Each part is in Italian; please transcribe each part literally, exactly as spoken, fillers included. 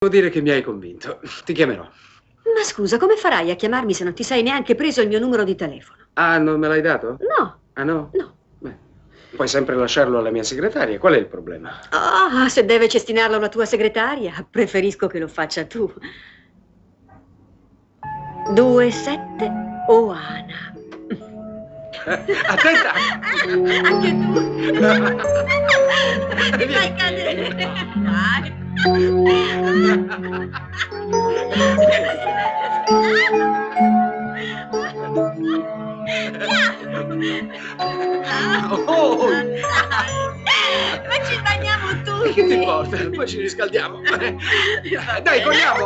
Devo dire che mi hai convinto. Ti chiamerò. Ma scusa, come farai a chiamarmi se non ti sei neanche preso il mio numero di telefono? Ah, non me l'hai dato? No. Ah, no? No. Beh, puoi sempre lasciarlo alla mia segretaria. Qual è il problema? Ah, se deve cestinarlo alla tua segretaria, preferisco che lo faccia tu. due sette Oana. Attenta! Anche tu! Mi fai cadere! Dai! Oh! Ma ci bagniamo tutti! Che ti importa? Poi ci riscaldiamo. Dai, corriamo!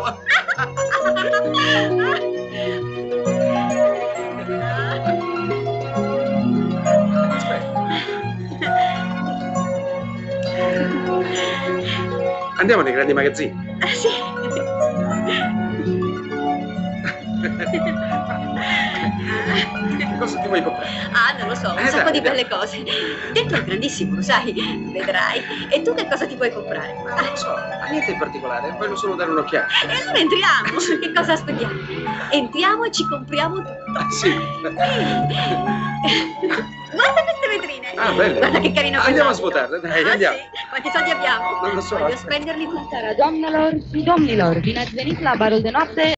Andiamo nei grandi magazzini. Ah, sì. Che cosa ti vuoi comprare? Ah, non lo so, un Eh, sacco dai, di dai. belle cose. Dentro è grandissimo, lo sai, vedrai. E tu che cosa ti puoi comprare? Ma non lo so, ma niente in particolare, voglio solo dare un'occhiata. E allora entriamo. Che cosa aspettiamo? Entriamo e ci compriamo tutto. Ah, sì. Guarda queste vetrine. Ah, belle. Guarda che carino. Andiamo a quell'abito. svuotarle, dai, Ah, andiamo. Sì? Quanti soldi abbiamo? Non lo so. Voglio spenderli tutti. Domnilor și domnilor, bine ați venit la Barul de Noapte